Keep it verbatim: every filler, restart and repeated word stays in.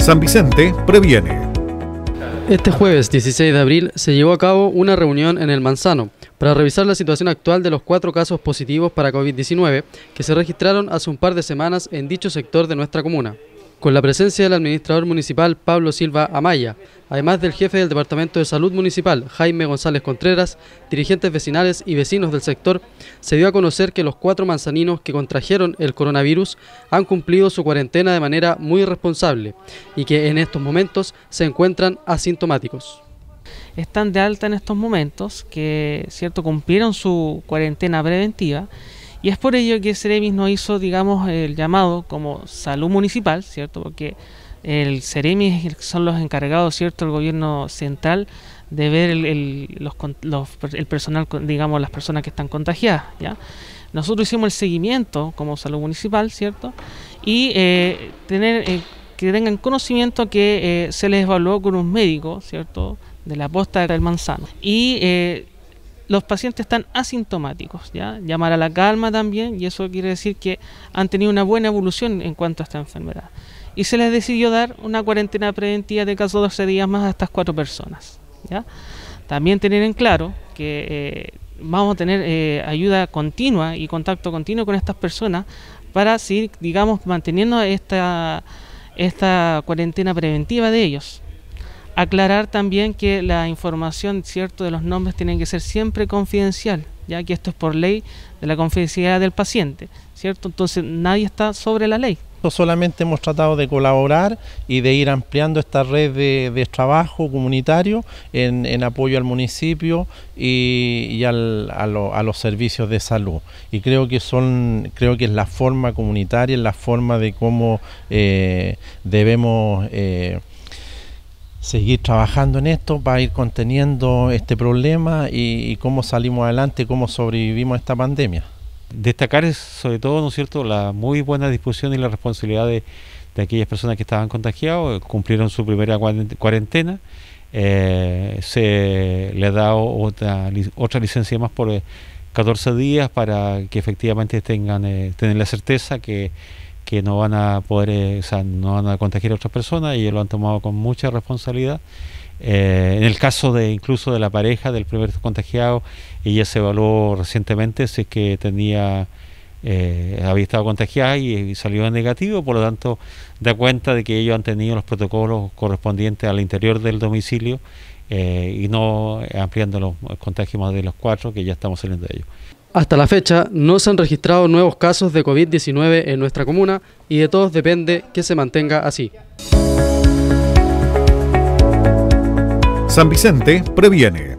San Vicente previene. Este jueves dieciséis de abril se llevó a cabo una reunión en El Manzano para revisar la situación actual de los cuatro casos positivos para COVID diecinueve que se registraron hace un par de semanas en dicho sector de nuestra comuna, con la presencia del administrador municipal Pablo Silva Amaya, además del jefe del Departamento de Salud Municipal Jaime González Contreras, dirigentes vecinales y vecinos del sector. Se dio a conocer que los cuatro manzaninos que contrajeron el coronavirus han cumplido su cuarentena de manera muy responsable y que en estos momentos se encuentran asintomáticos. Están de alta en estos momentos, que cierto cumplieron su cuarentena preventiva, y es por ello que Ceremis nos hizo, digamos, el llamado como salud municipal, ¿cierto? Porque el Ceremis son los encargados, ¿cierto?, del gobierno central de ver el, el, los, los, el personal, digamos, las personas que están contagiadas, ¿ya? Nosotros hicimos el seguimiento como salud municipal, ¿cierto? Y eh, tener eh, que tengan conocimiento que eh, se les evaluó con un médico, ¿cierto?, de la posta del Manzano. Y eh, los pacientes están asintomáticos, ¿ya? Llamar a la calma también, y eso quiere decir que han tenido una buena evolución en cuanto a esta enfermedad. Y se les decidió dar una cuarentena preventiva de caso doce días más a estas cuatro personas, ¿ya? También tener en claro que eh, vamos a tener eh, ayuda continua y contacto continuo con estas personas para seguir, digamos, manteniendo esta, esta cuarentena preventiva de ellos. Aclarar también que la información, cierto, de los nombres tiene que ser siempre confidencial, ya que esto es por ley de la confidencialidad del paciente, ¿cierto? Entonces nadie está sobre la ley. Solamente hemos tratado de colaborar y de ir ampliando esta red de, de trabajo comunitario en, en apoyo al municipio y, y al, a, lo, a los servicios de salud. Y creo que son, creo que es la forma comunitaria, es la forma de cómo eh, debemos eh, seguir trabajando en esto para ir conteniendo este problema y, y cómo salimos adelante, cómo sobrevivimos a esta pandemia. Destacar es sobre todo, ¿no es cierto?, la muy buena disposición y la responsabilidad de, de aquellas personas que estaban contagiadas, cumplieron su primera cuarentena, eh, se les da otra, otra licencia más por catorce días para que efectivamente tengan, eh, tengan la certeza que que no van a poder, eh, o sea, no van a contagiar a otras personas, y ellos lo han tomado con mucha responsabilidad. Eh, en el caso de incluso de la pareja del primer contagiado, ella se evaluó recientemente si es que tenía eh, había estado contagiada y, y salió negativo, por lo tanto da cuenta de que ellos han tenido los protocolos correspondientes al interior del domicilio eh, y no ampliando los contagios más de los cuatro que ya estamos saliendo de ellos. Hasta la fecha no se han registrado nuevos casos de COVID diecinueve en nuestra comuna y de todos depende que se mantenga así. San Vicente previene.